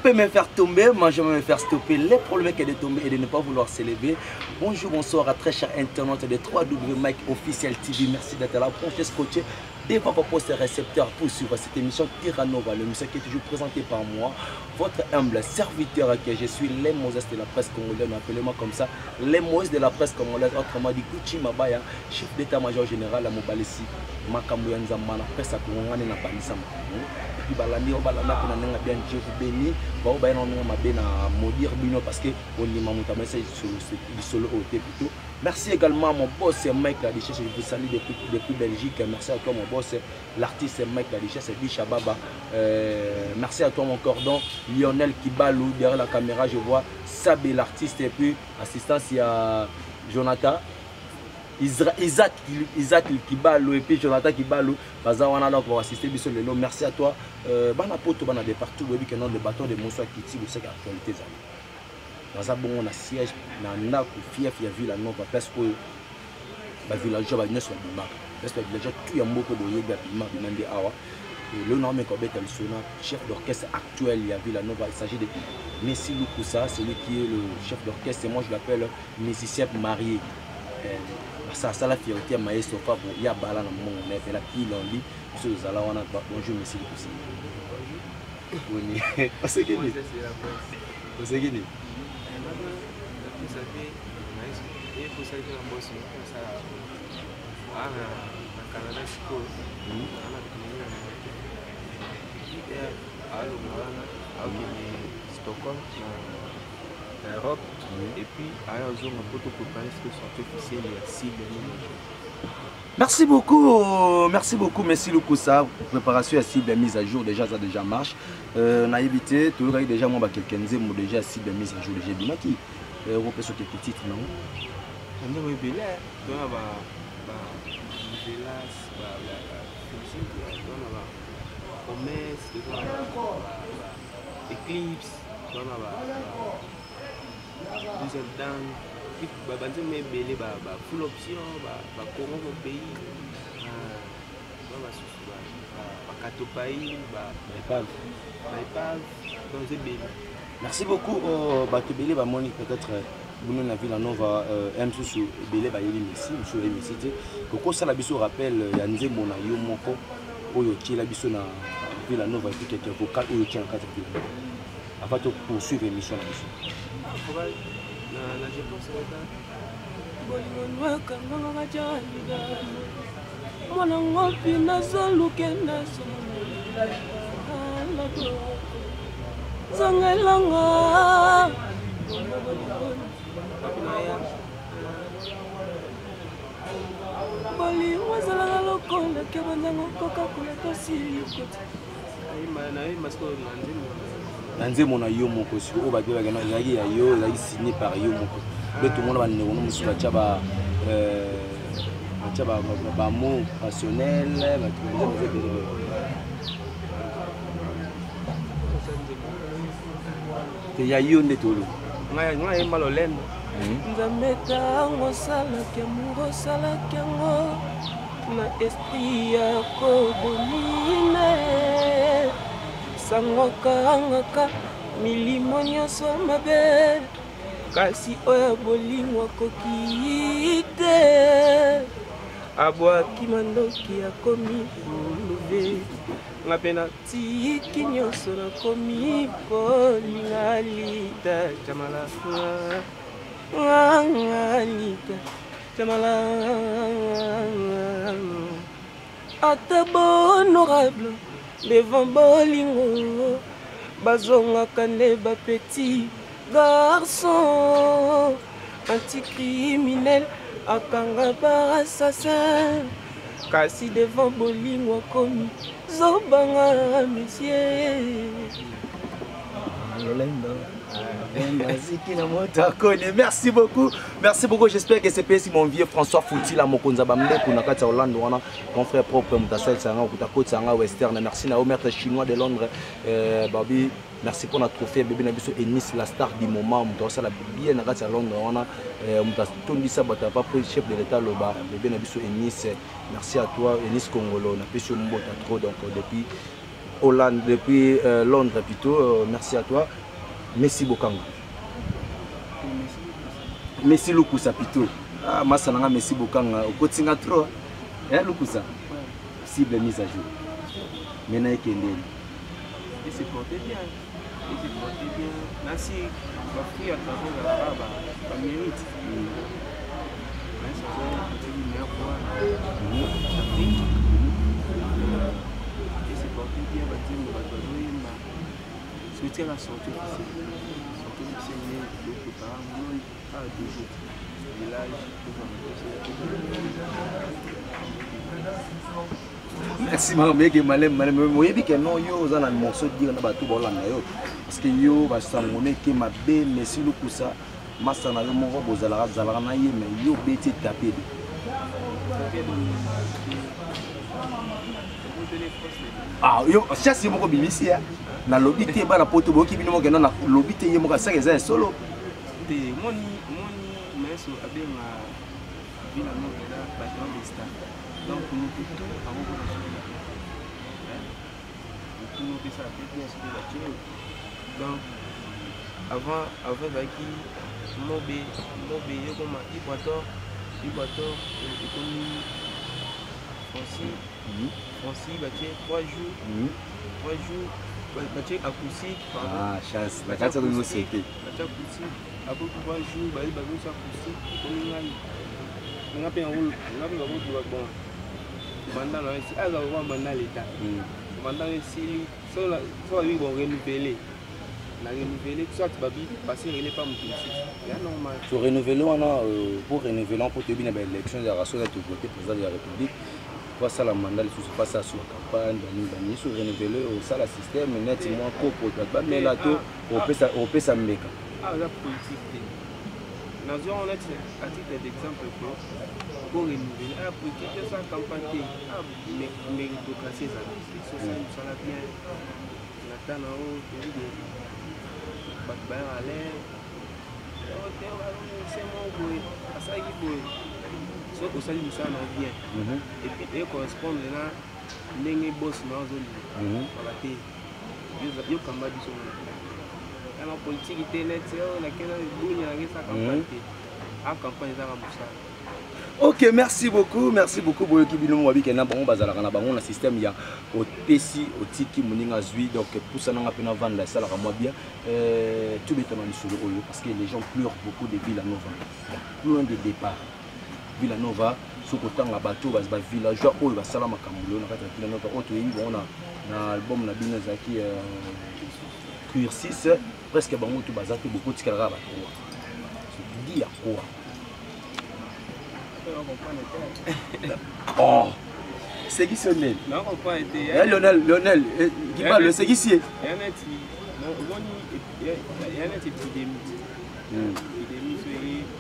peut me faire tomber, moi je vais me faire stopper. Les problèmes est de tomber et de ne pas vouloir s'élever. Bonjour, bonsoir à très chers internautes de 3W Mike Officiel TV. Merci d'être là. Branchez scotché devant vos postes récepteurs pour suivre cette émission Tiranova, l'émission qui est toujours présentée par moi, votre humble serviteur que je suis, les Moses de la presse congolaise. Appelez-moi comme ça, les Moses de la presse congolaise. Autrement dit, Gucci Mabaya, chef d'état-major général à Mobalesi, Makambu Nzamana, presse à Kongane na Panisama. Puis balandi, balanda, pour n'en bien Dieu vous bénit. Bah, bah, non, ma bien à maudire Bino parce que on y m'a monté message sur le solo OT plutôt. Merci également à mon boss Mike Ladichesse, je vous salue depuis Belgique. Merci à toi mon boss, l'artiste Mike Ladichesse, c'est Bichababa. Merci à toi mon cordon, Lionel Kibalou, derrière la caméra je vois Sabé l'artiste et puis assistance il y a Jonathan. Isaac Kibalou et puis Jonathan Kibalou, Bazawana là pour assister Bissot Lelo. Merci à toi. Bana poto bana de partout, oui que non le bâton de Monsoir Kiti, vous savez actualité ça. Dans un bon siège, dans un fief, il y a vu la nova parce que le village va venir sur le bima. Parce que le village tout y a beaucoup de yoga bima bimande awa. Le nom est Kobet El Sona, chef d'orchestre actuel, il y a vu la nova. Il s'agit de Messi Lukusa, celui qui est le chef d'orchestre. Et moi je l'appelle musicien marié. Ça la fierté maestro pas pour y a bala dans mon on est la pile en lit sur les alawana bonjour Messi Lukusa. Oui, c'est qui lui? C'est qui lui? Europe et puis ailleurs on peut préparer ce que sorti officiel il y a 6 merci beaucoup Messi Lukusa. Préparation à cible mise à jour déjà ça déjà marche. On a évité tout le déjà moi quelqu'un moi déjà cible mise à jour déjà bien qui repère sur quelques titres non. On est belé donc Eclipse deuxième temps, mais full option, Congo mon pays, Katopaï, merci beaucoup. Batubele va moni peut-être vous nous avez la nova M sous Belé ba yeli Messi, monsieur Messi te. Koko ça la biso rappel ya nzembo na yo moko oyo ti la biso na la nova et puis quelques vocal oyo ti en cadre de avant de poursuivre l'émission na biso. Je pense Nzembo na yo moko si o ba beba kana yaki ya yo la signé par yo moko be tout le monde va ne ko musu ba chaba ba mot passionnel ba te ya yo ndetolo ngai malolendo nzameta ngosala ke mungo sala ke ngo na esprit ya kobonine sangokangaka milimo nyonso mabe kasi oyo bolingo akoki te abwaki mandoki akomi buluve nga mpe natiki nyonso nakomi kolinga lita jamala lita jamala ata honorable devant bolingo bazongaka nde bapetit garçon anticriminel akanga ba assassin kasi devant bolingo akomi zobanga monsieur. Merci beaucoup, j'espère que c'est PC mon vieux François Fouti la Mokonza Bamde pour Nakata Hollande, mon frère propre Moutasel Sanga, Kutako Sanga Western, merci na maître chinois de Londres, Babi, merci pour notre trophée, bébé Nabiso Ennis, la star du moment, Moutasel bien Nakata Londres, on a Moutasel Bata, pas chef de l'état, bébé Nabiso Ennis, merci à toi, Ennis Congolo, on a pu sur mon trop, donc depuis Hollande, depuis Londres plutôt. Merci à toi. Messi Bokanga. Messi Lukusa plutôt. Ah, Massananga Messi Bokanga. Au Kotinga trop. Hein, Lukusa. Cible mise à jour. Maintenant, il s'est porté bien. Il s'est porté bien. Merci. Ma fille à travers la mérite. Mais ça va être une meilleure fois. Il s'est porté bien. Souhaiter la sortie officielle. Sortie officielle, d'autres parents, à 2 jours. Village, merci Mameke Malem moyebi ke non yo za na morceau dire na bato bolanda yo parce que yo ba sangone ke mabe Messi Lukusa masana yo moko bozala zala na ye mais yo beti tapé de ah yo chasse moko bimisi ya na lobby te ba na poto boki bino moko na lobby te ye moko ça que solo te moni mais so abenga vila no da patron de star. Donc nous tout avant de nous ça donc avant qui mobé comme Équateur économie Francis 3 jours à Koussi ah chasse la carte de nous c'était après 3 jours ça Koussi on a payé un rôle bon pendant l'état pendant soit lui vont renouveler soit passer pas normal pour renouveler on a pour renouveler pour te bien l'élection de la race de voter président de la République pour ça la mandat sous face à sur campagne dans sur renouveler au ça la système nettement copo mais là tout on peut ça meka ah la politique nous avons à titre d'exemple pour renouveler la politique de sa campagne méritocratie ça va bien la tana au pas à l'air c'est mon boy ça y est so au salut ça va bien et puis et correspond là n'engue boss dans zone voilà té yo kamba biso la politique était net on a quelle sa campagne à campagne ça va. Ok, merci beaucoup Boyoki Binomo Wabi na bango bazala kana bango na système ya otesi otiki moninga zui donc pour ça na pena vendre ça la moi bien tout béton sur le haut parce que les gens pleurent beaucoup de Villanova loin de départ Villanova sous côté na bateau bas villageois oyo ba sala makambulo na kata Villanova auto yi bon na album na bino zaki cuir 6 presque bango tout bazaki beaucoup tikala ba quoi dit à quoi. Oh, c'est qui son nom? Non, on pas été. Lionel, qui parle le ségissier. Il y a une épidémie. Épidémie, c'est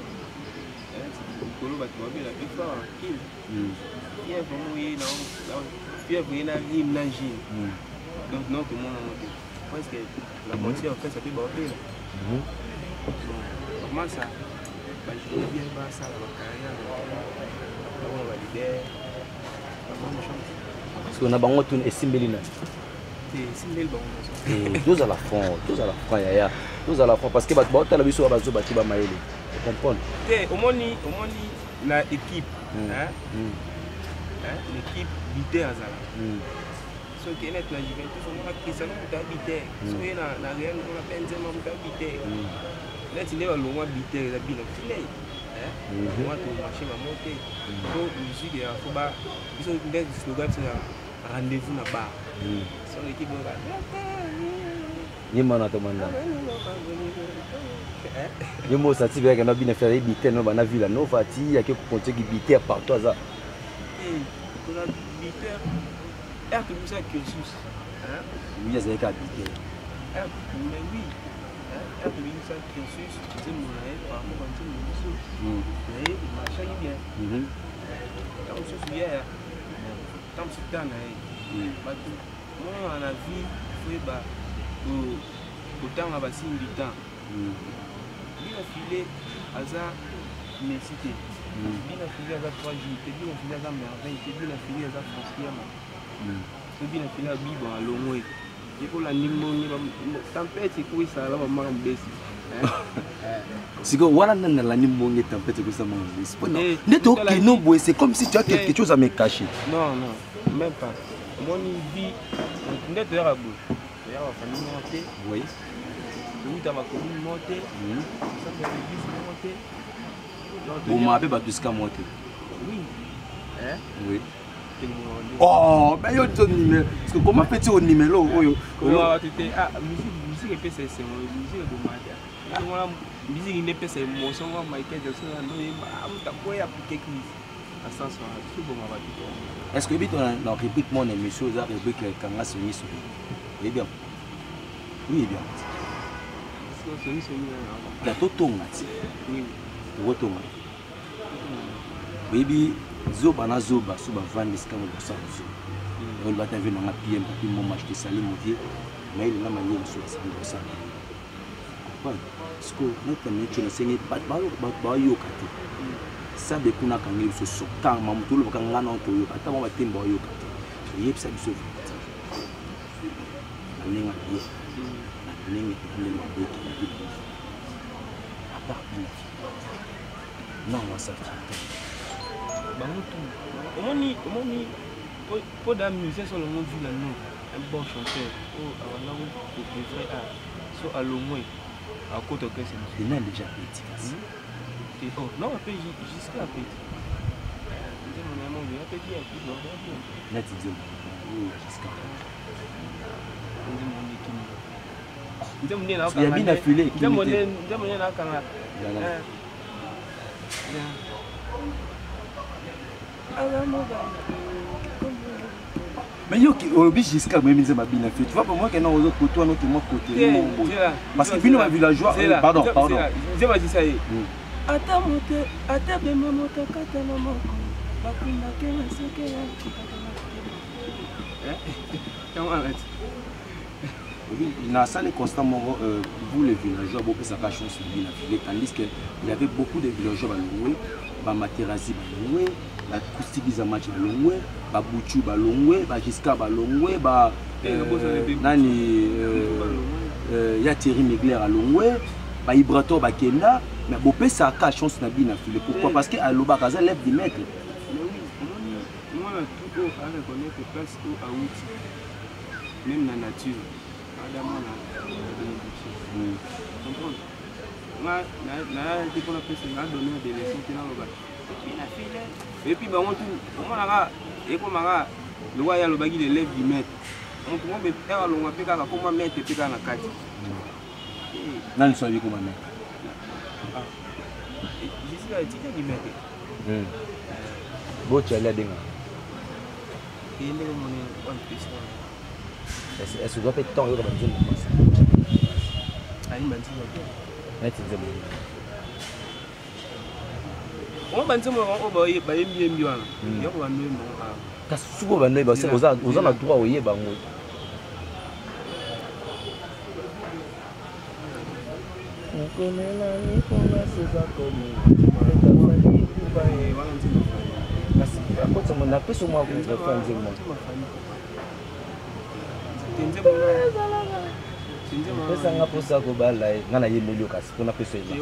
une la plupart qui est vraiment donc non, tout le monde presque la moitié en fait ça peut border. Comment ça? Je vais bien voir ça dans la carrière. On va l'idée. Parce qu'on a bango tout et Simbelina. C'est Simbel bango. Tous à la fin, yaya. Tous à la fin parce que bah tu as vu sur bazo bati ba maele. Tu comprends? Au moni la équipe l'équipe leader azala. So qui est net la Juventus on a Cristiano Ronaldo. So il na Real on a Benzema Ronaldo. Là, tu n'es pas loin de l'idée de la bille. Moi, tu marches ma montée. Donc, musique, il faut pas. Ils ont des slogans sur rendez-vous là-bas. Sur l'équipe de la. Yemana tomanda. Yemo ça tu veux que na bien faire bité no bana Villanova ti ya que compter qui bité partout ça. Pour la bité. Er que ça cursus. Oui, c'est ça bité. Mais oui. Ça cursus, c'est mon par rapport à tout le monde. Mais il marche bien. Quand on se souvient, quand c'est dans moi, on a vu, autant on a passé 8 ans. Il a filé à ça, mais c'était. Il a filé à ça 3 jours, il a filé à ça merveille, il a filé à ça franchement. bien filé à Bibo à Longwe. Il faut la nimoni, tempête, c'est quoi ça, là, maman baisse. Si vous avez la nimoni, tempête, c'est ça, c'est comme si tu as quelque chose à me cacher. Non, non, même pas. Moi, je vis, on est dehors à bout. Dehors, la famille montée. Oui. Oui, dans ma commune montée. Ça fait l'église montée. Vous m'avez battu jusqu'à monter. Oui. Hein? Oui. Oh, mais il y a un numéro. Parce que comment fais-tu au numéro? Comment tu t'es. Ah, musique et PC, c'est mon musique de Madia. Musique et PC, mon son, Michael Jackson, il y a quelque chose. Est-ce que dans la rubrique mon émission, la rubrique Kanga Soni Soni? Oui, bien. Oui, bien. Il y a tout le temps. Oui. Oui, Zoba na Zoba, Suba Van Niscamo de Sanzo. On va t'inviter dans la PM pour que mon match de Salim Modier, mais il n'a pas eu sur la Sanzo. Parce que notre métier, c'est que Bayo Kati. Ça depuis qu'on a gagné ce soir, quand Mamoudou le Kanga n'a pas eu, attends, on va t'aimer Bayo Kati. Il y a ça du sauvé. La ligne à pied. La ligne à pied. À part une fille. Non, on va s'afficher. Pour la musique sur le monde vu un bon chanteur, le vrai art, soit à l'Omo, à côté de Kessel. Il n'a déjà pété. Oh, non, on peut jusqu'à péter. Il y a bien affilé. Mais il y a un jusqu'à même tu vois pour moi qu'il y a un autre côté, un autre côté. Parce que puis nous villageois, pardon. Je vais dire ça. Attends, il a ça constamment vous les villageois, beaucoup ça chance de bien affilé, tandis qu'il y avait beaucoup de villageois à louer, Materazi à louer, la acoustique des matchs à louer, Bouchou à louer, Jusqu'à à louer, Nani, Thierry Megler à louer, Ibrato Bakenda, mais beaucoup ça a chance de bien affilé. Pourquoi? Parce qu'à l'Obakaza lève des mètres. Moi, tout haut, à reconnaître que place où à outil, même dans la nature. Et puis, le roi le bagui de lève du maître. On peut me faire le roi péka comme mettre péka na kati. Non, ne soyez comme un maître. Je suis là, tu dis maître. Bon, tu as l'air de moi. Il y a un peu est-ce que vous avez tant de temps pesanga posa ko bala ngana ye mulio kasi pona peso eza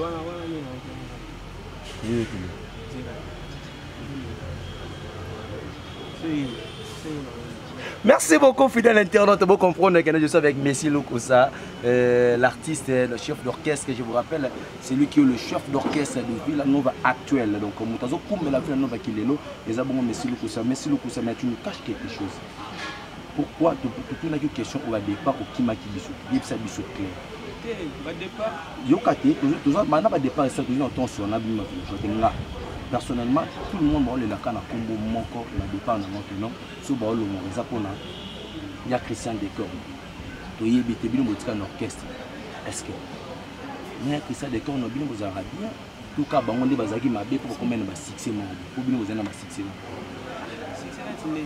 Merci beaucoup, fidèle internaute. Vous comprenez que je suis avec Messi Lukusa, l'artiste, le chef d'orchestre, que je vous rappelle, c'est lui qui est le chef d'orchestre de Villanova actuelle. Donc, comme la Villanova qui est là, les abonnés Messi Lukusa, mais tu nous caches quelque chose. Pourquoi tu as une question au départ au qui m'a dit ça biso clair. Yo kate, tout ça, maintenant départ ça toujours ton sur na bima là. Personnellement, tout le monde va le lacan à combo mon corps la départ dans notre nom. So ba lo mo za pona. Il y a Christian Decor. To yebi te bino botika na orchestre. Est-ce que mais Christian Decor no bino bozara bien. Tout cas bango nde bazaki mabe pour combien ba succès mo. Pour bino bozana ba succès. Succès là tu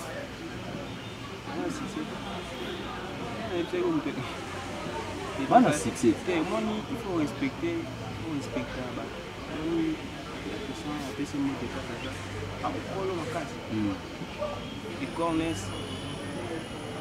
Voilà, succès. Il faut respecter.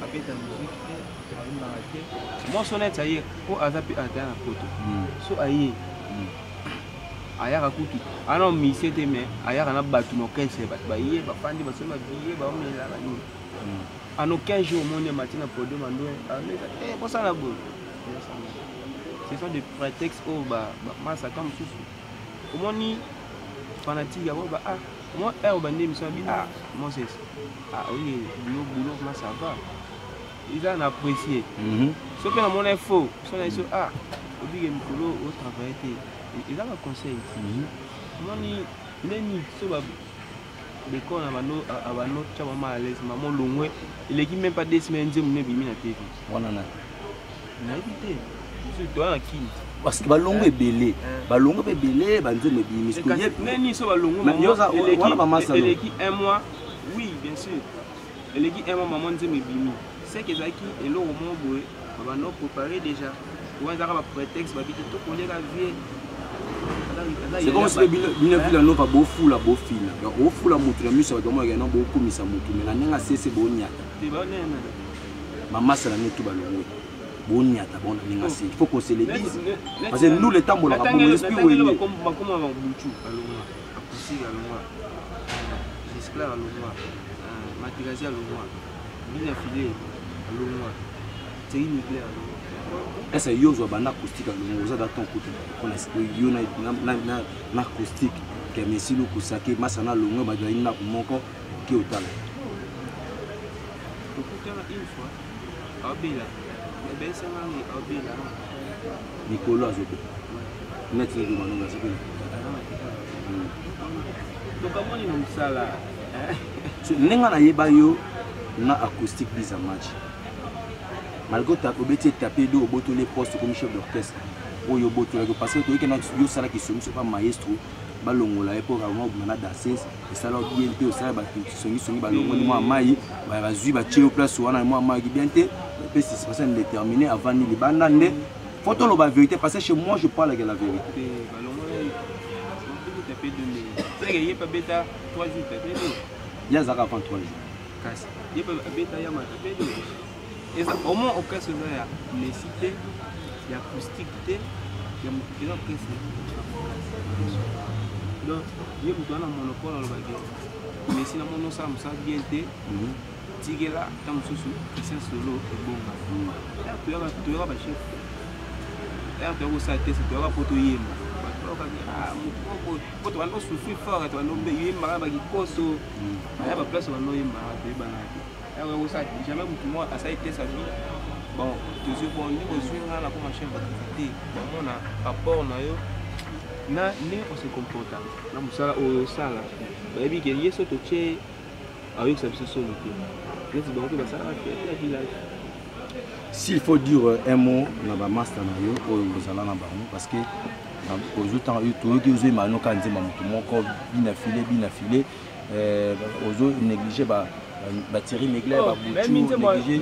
abeta musique te bayimbaka te moso neti aye po aza mpe ata na poto so aye ayaka kutu ana mise te me ayaka na bato na 15 bato baye bafandi basomba biye baomela banini ano 15 jours omoni mati na podium ando ameza bosala boye. Ce sont des prétextes oyo bamasaka mosusu omoni fanatique yango moi oyo bande émission abi Moses oye boulot ma ça va ils ont apprécié so mpe namona faux so na biso obike mikolo otravaille te eza baconseil omoni ndeni so bekona abano tya bama à l'aise mama olongwe eleki même pas 2 semaines nzembo ne ebimi na tv wana nayebi te toa na kini parce que balongo ebele banzembo ebimi neni so balongo eleki 1 mois oui bien sûr eleki 1 mois mama nzembo ebimi c'est que ezalaki eloko mo boye babando préparé déjà oyo ezaka baprétexte babiki tokoliaka vie. C'est comme si bino vila no pa bofula bofila ofula mutu na miso bato moya na bokomisa mutu mais na nenga sese bonyata mama sala netu balongwe bonyata bona nenga sese il faut qu'on se le dise parce que nous le temps bon la bon esprit oui bakoma ba buchu alongwa akusi alongwa j'espère alongwa matirazi alongwa bina filé alongwa c'est une claire alongwa. Est-ce que vous avez un acoustique à l'eau? Vous avez un côté qu'on a un acoustique qui est messi le kusake masana l'eau mais il y a un moko qui est au talent. Une fois, Abela, mais ben ça m'a Abela. Nicolas Azobe. Net le demandons à ce que. Donc comment ils ont ça là? Nenga na yeba yo na acoustique bisa match. Malgré ta obéti tapé do boto les postes comme chef d'orchestre o yo boto parce que toi yo sala qui sont pas maestro balongola époque avant on a dansé et ça là bien te ça ba songi balongo moi mai ba zui ba tcheo place wana moi mai bien te pe si c'est déterminé avant ni libanda nde photo lo ba vérité parce que chez moi je parle avec la vérité balongo c'est tapé de c'est que y pas bêta 3 jours tapé il y a ça avant 3 jours casse y pas bêta ya ma tapé au moins au cas où il y a les cités, il y a acoustique, il y a des orchestres. Donc, il y a un monopole dans le bagage. Mais si nous avons ça bien été, Tigela, comme sous Christian Solo, et bon. Tu auras un chef. Tu auras ça, tu auras pour tout yéma. Tu auras souffrir fort, tu auras oublié ma bague coso. Il y a une place où on a eu ma jamais moi ça a été sa vie bon toujours bon niveau swing là comme chef d'activité on a rapport na yo na ne on se comporte na musala o sala ba ebi ke yeso to che avec sa solo que c'est bon que ça la village. S'il faut dire un mot na ba master na yo o bozala na bango parce que autant yo to ki uzo mano kanzema mutu moko bina filé ozo négliger ba Thierry Mégler, Babouchou, négligé.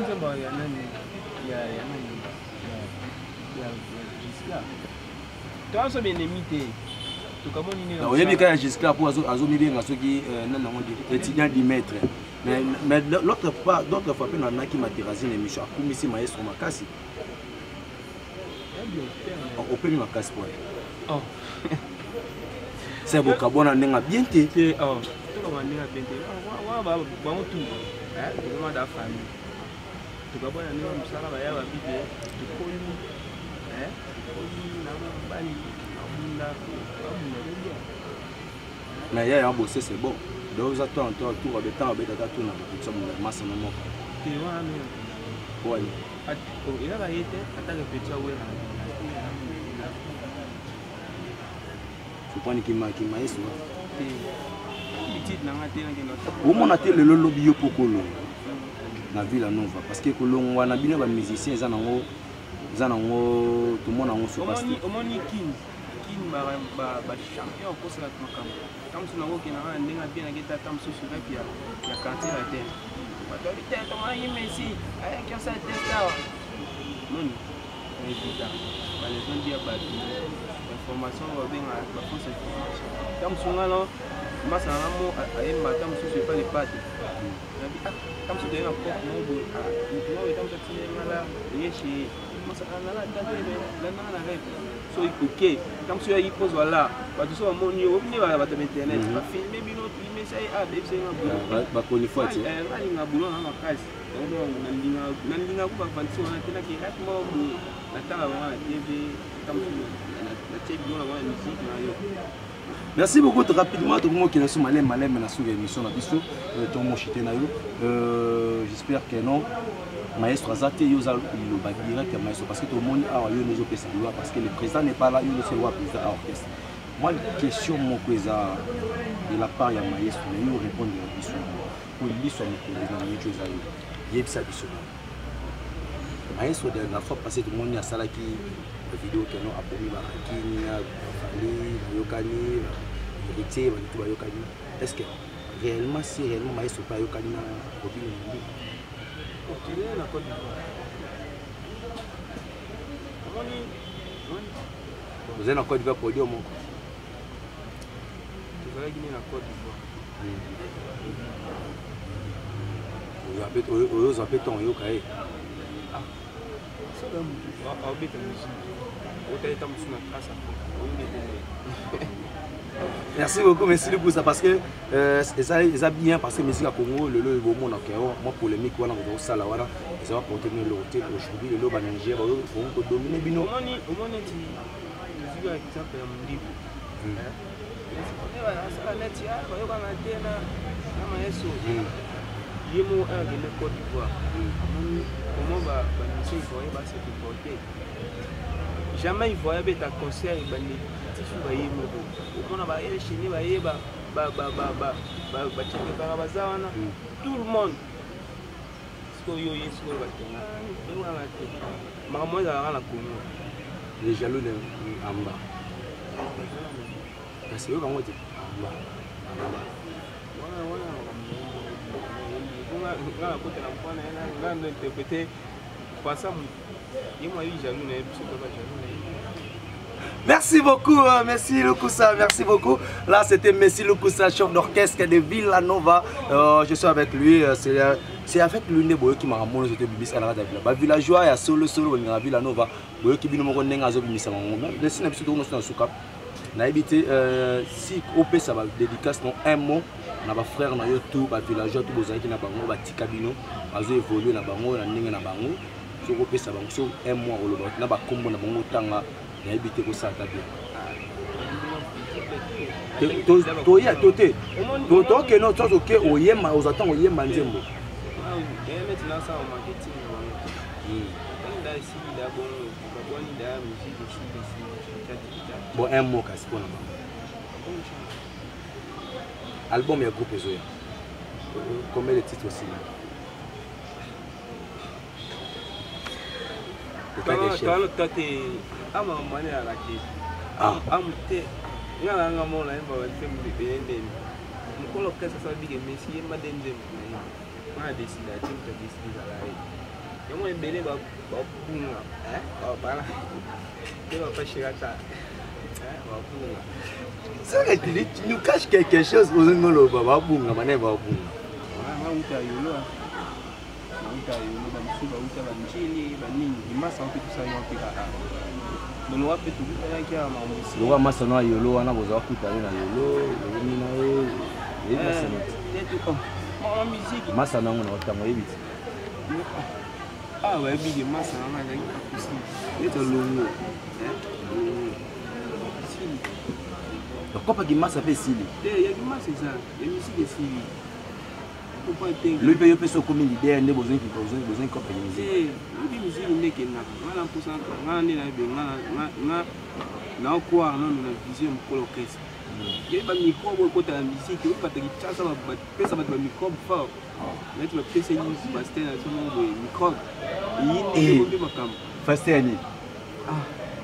Mais l'autre fois, on a qui m'a terrassé une émission, comme ici, maestro Makassi. On peut me casser pour elle. C'est beau, on a bien été. Mais il y a un bossé, c'est bon. Donc, vous attendez un tour de temps, avec la tour, on a masse non oui. Faut prendre qui m'a au moins on le lobby pour Kolo la ville nova parce que Kolo on a bien les musiciens ils en ont tout le monde en sur passe au moins king ba champion pour ça comme si on a qui n'a bien guitare comme sous sur il y a quartier la terre ba doit être on a eu Messi avec ça testa non et putain ba les gens dire ba information va bien la fausse information comme son là masa na mo ayemba ta mususu epa le pate nabi tam so tena pok no bo no tam so tena ngala yeshi masa ngala tata la na rep so ikoke tam so yi pose wala ba to so moni o ni wala ba ta internet ba filmer bino filmer sai a be sai ba ko ni fati ali nga bulo na makasi na linga ku ba fanti wana tena ke rat mo na tala wana TV tam so na TV na wana musique na yo. Merci beaucoup rapidement tout le monde qui est sur malem na sur émission na biso ton mon chité na yo j'espère que non maestro Azate yo za le ba direct maestro parce que tout le monde a yo nous opesa loi parce que le président n'est pas là il ne sait pas président orchestre. Moi question mon président de la part ya maestro yo répondre à biso pour lui sur mon président yo chose ayo yebisa biso maestro de la fois passé tout le monde a sala qui vidéo que non après ba kinya fali yokani héritier ba tout ba yokani est-ce que réellement si réellement maestro pas yokani na obili ndi tu es na Côte d'Ivoire vous êtes en Côte d'Ivoire pour dire mon tu vas gagner la Côte d'Ivoire vous appelez ton yokai ça va musique merci beaucoup, merci beaucoup ça parce que ça bien parce que musique à Congo le monde moi polémique voilà on ça là voilà ça va porter le hôtel aujourd'hui le loba Niger on dominer bino au moins tu musique exemple ya mundibu ça net ya yo kana tena kama yeso yemo a de Côte d'Ivoire comment va musique va se porter jamais il voyait bêta concert et bandi tissu ba yemo on a ba chini ba yeba ba cheke para bazawana tout le monde ce que yo yeso ba tenga et on a été maman za na Congo les jaloux de amba parce que on dit amba voilà côté la point là interpréter passer merci beaucoup, merci Lukusa, merci beaucoup. Là c'était Messi Lukusa, chef d'orchestre de Villanova. Je suis avec lui, c'est avec lui qui m'a ramené c'était Bibis à la radio. Villageois et solo à Villanova. Qui vient me rendre à Zobimisa. Laissez une petite notion sur cap. Na habité si OP ça va dédicace non un mot. Na ba frère na yo tout ba villageois tout bozaki na bango ba tikabino bazo évoluer na bango na ndenge na bango. So OP ça va so un mois au loba na ba kombo na bango tanga na habité ko ça ta bien. To ya toté. To que non to que oyema aux attend oyema nzembo. Maintenant ça au marketing. Bon, un mot casse pour album et groupe Zoya. Combien de titres aussi là? Ça tu nous caches quelque chose aux ngolo baba bunga mané baba bunga. Lowa masa no yolo wana boza kuta na yolo ni na e masa na ngona otamo yebiti. Ah ouais big masa na nga kusi. Eto longo. Donc pourquoi qui massa fait sili? Il y a qui massa ça, les musiques de sili. Pourquoi t'es le pays peut se commun l'idée ne besoin comme musique. Les musiques n'est que na. Ngala pour ça, ngala ni na be ngala na quoi non na vision pour l'orchestre. Il y a pas micro pour côté la musique, il pas te ça va pesa ba micro fort. Mettre le PC ni baster na son micro. Il est makam. Fasteni. Ah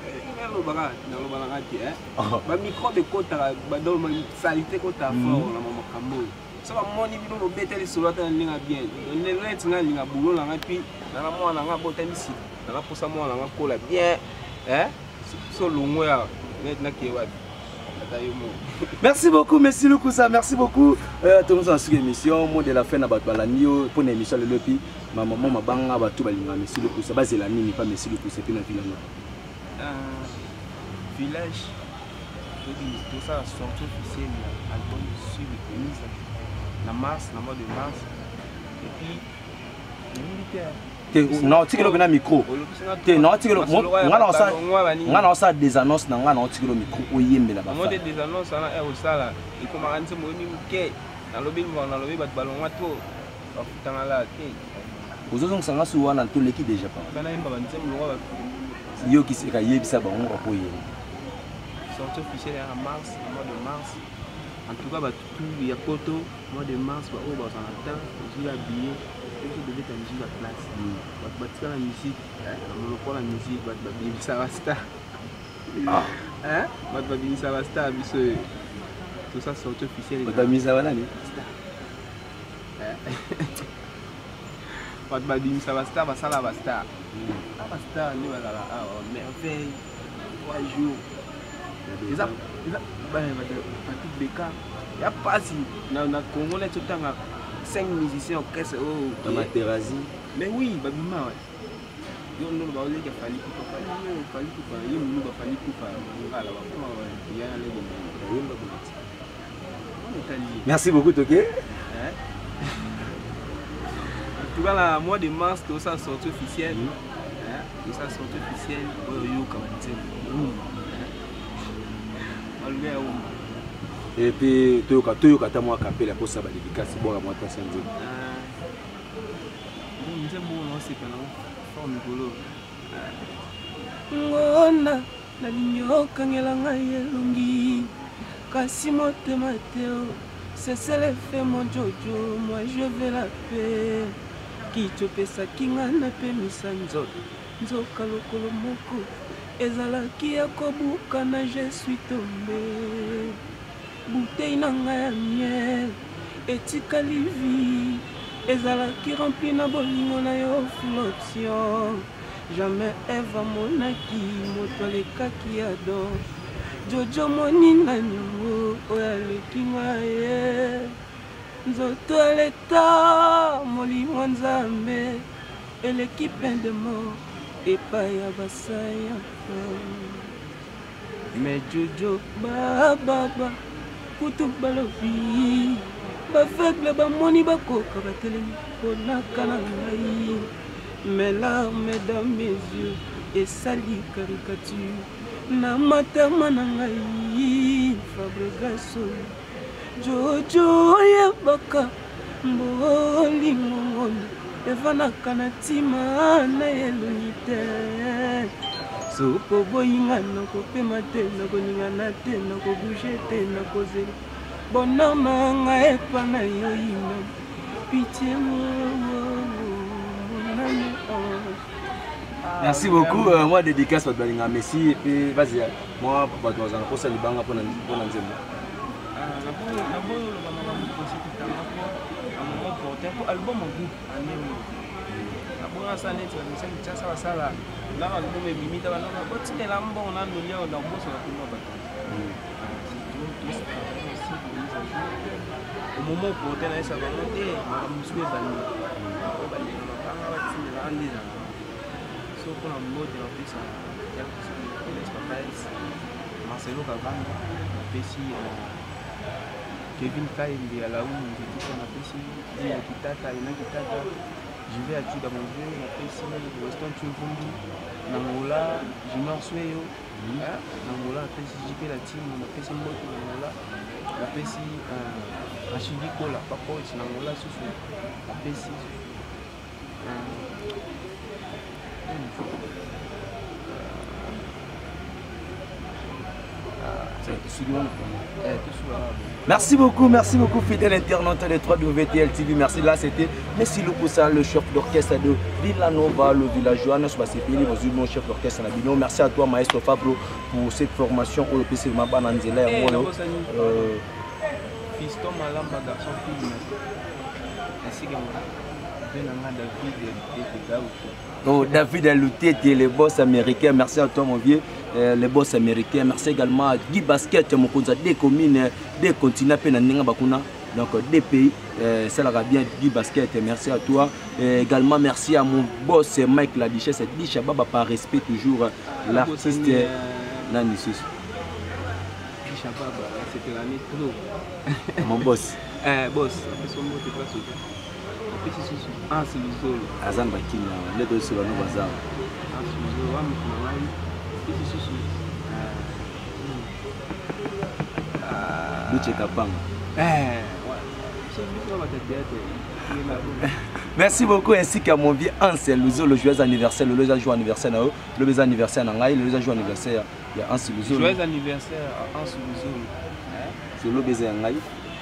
ba micro de kota ba do ma salité kota fort na mama kambo so ba moni bino lo beteli solo ta ninga bien le net nga linga bulo la ngapi na mwana nga bota misi na posa mwana nga kola bien so longo ya net na ke wa Merci beaucoup, merci Lukusa, merci beaucoup. Tout le monde sur l'émission, moi de la fin, pour une émission de l'EPI, ma maman m'a bangé à tout balinga, merci Lukusa, bas la nuit, pas merci Lukusa, puis dans le village. Village, tout ça, sortie officielle, album sur le mars, la mois de mars, et puis, non, tu as un micro. Non, tu as ça des annonces, tu as un micro. Moi, des annonces, au sala. Et comme on dit, moi, dans le ballon, vous avez un souvent dans toute l'équipe déjà. Yo qui s'est caillé, ça va on sortie officielle en mars, le mois de mars. En tout cas, il y a photo, mois de mars, on va s'en attendre, je suis habillé. Je devais être en musique à place. Je vais la musique, on la musique, ça va star. Ça va star, tout ça sorti officiel. Tu as mis ça va là, ça va star, ça va star. Ça va star, merveille, 3 jours. Il y a pas si dans le Congo, il y a 5 musiciens orchestre. Mais oui, Babima. Merci beaucoup, Toké. En tout cas, le mois de mars, tout ça sorti officiel. Tout ça sorti officiel. Et puis, tu as moi capé pour ça, dédicace, bon, à moi, tu as ngona nalinyoka ngelanga yelungi kasi motema teo c'est le fait mon jojo moi je veux la paix kichopesa kinga na pemisa nzoto nzoka lokolo moko ezalaki ya kobuka na je suis tombé bouteille na ngai ya miel etikali vie ezalaki rempli na bolingo na yo flotion jamais eva monaki moto alekaki ado jojo moninga nyongo oyo aleki ngai nzoto aleta molimo nzambe eleki plein de mort epai ya basaya mais jojo bababa kutu balobi baveugle bamoni bakoka batelemi mponaka na ngai mes larmes dans mes yeux esali caricature na matama na ngai Fabregaso jojo yebaka mbolingo ngona evanaka na ntima na eloni te soko boyinga nakopema te nakoningana te nakobouge te nakozela bonama ngai epa na yo yina pitié Merci beaucoup. Moi, dédicace à Balinga Messi. Et puis, vas-y, moi, je vais vous poser les bangs pour nous. Au moment où on a ça va monter, on so pour la mode en plus il y a l'expérience Marcelo Cavani Pessi Kevin Kaimbe à la où tout ça m'a Pessi il y a Kitata je vais à tout dans mon jeu m'a Pessi Weston Chumvumbi Nangola Junior Sueyo Nangola Pessi JP la team m'a Pessi Moto Nangola m'a Pessi Rachidi Kola Papo Nangola Susu m'a Pessi merci beaucoup fidèle internaute de 3WTL TV. Merci, là c'était Messi Lukusa, le chef d'orchestre de Villanova, le villageois. Mon chef d'orchestre. Merci à toi Maestro Fabro pour cette formation au PC Mabananzela. Fiston Malamba, garçon fille. Merci. Oh, David Alouté, le boss américain, merci à toi mon vieux, le boss américain, merci également à Guy Basket, mon cousin des communes, des continents, donc des pays, ça l'a bien Guy Basket, merci à toi. Également merci à mon boss Mike la Duchesse, Baba par respect toujours l'artiste Nani Sus. C'était l'année trop. Mon boss. Boss, son mot est pas sauté. Petit souci. Ah, c'est le sol. Azan Bakina, les deux sur la nouvelle bazar. Ah, c'est le sol. Petit souci. Luche Kapang. Ouais. Merci beaucoup ainsi qu'à mon vieux Ansel Luzo, le joyeux anniversaire, le joyeux anniversaire, le joyeux anniversaire Nangai, le joyeux anniversaire il y a Ansel Luzo. Joyeux anniversaire à Ansel Luzo. C'est le baiser Nangai.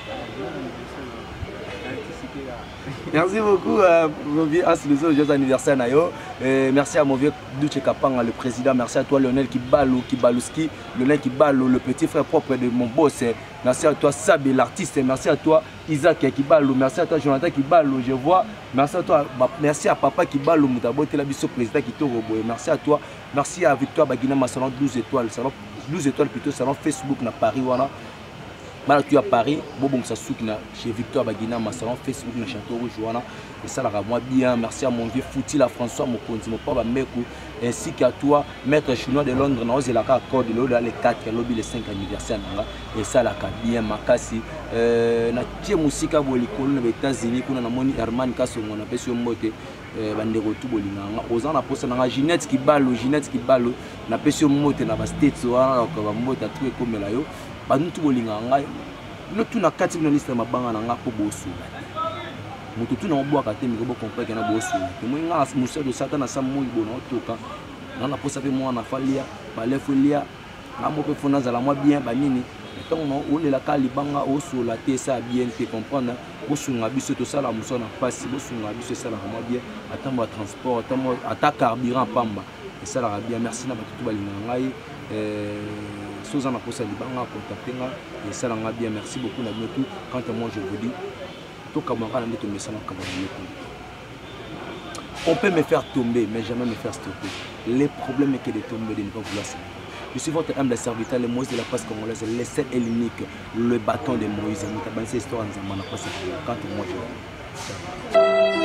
Merci beaucoup mon vieux Ansel Luzo, le joyeux anniversaire Nayo. Merci à mon vieux Duche Kapang, le président. Merci à toi Lionel Kibalouski, Lionel Kibalou, le petit frère propre de mon boss. Merci à toi Sabi, l'artiste. Merci à toi Isaac Kibalou. Merci à toi Jonathan Kibalou, je vois. Merci à toi, merci à papa Kibalou, Moutabote, la biso président qui te reboue. Merci à toi. Merci à Victoire Bagina, ma salon 12 étoiles. Salon 12 étoiles plutôt, salon Facebook na Paris. Voilà. Malgré à Paris, bon ça soutient chez Victor Bagina, ma salon Facebook, na Château Rouge, voilà. Et ça la moi bien. Merci à mon vieux Fouti, la François, mon conti, mon papa Mekou, ainsi qu'à toi, maître chinois de Londres, na osé la corde de les 4, lobby les 5 anniversaires, et ça la bien, Makasi, na tie musika bolikolo na États-Unis, kuna na moni Herman Kasso, on appelle sur moté, bandeko tout bolinganga, aux ans poste na Ginette qui ballo, na pesio moté na ba States, voilà, ko ba mota tout comme la yo. Bantu bolinganga no tuna kati na liste mabanga na ngako bosu mutu tuna obwaka te miko comprendre na bosu te moinga musa do satana sa moyi bona otoka na posa pe mwana falia balefulia na mo pe fona za la moi bien banini tant no ole la kali banga osu la te sa bien te comprendre bosu nga biso to sala muso na pasi bosu nga biso sala moi bien attends transport attends carburant pamba et ça la bien merci na batutu balinganga Sozan a posé Libanga, contacté et ça l'a bien. Merci beaucoup. Quant à moi, je vous dis, tout comme on peut me faire tomber, mais jamais me faire stopper. Les problèmes est que de tomber, de ne pas vouloir s'arrêter. Je suis votre humble serviteur, le Moïse de la presse congolaise, le seul et l'unique, le bâton de Moïse. Nous avons cette histoire en Zamana. Quant à moi, je vous dis.